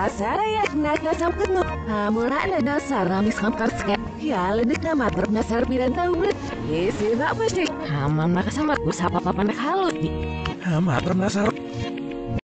Saraya nagkasangkot no. Mula na dasar ramis kamkarske. Ya, ledik na matrap na sarbiran tawid. Yes, ba ba siya? Hamam nakasamat ko sa papapanak halot di. Matrap na sar.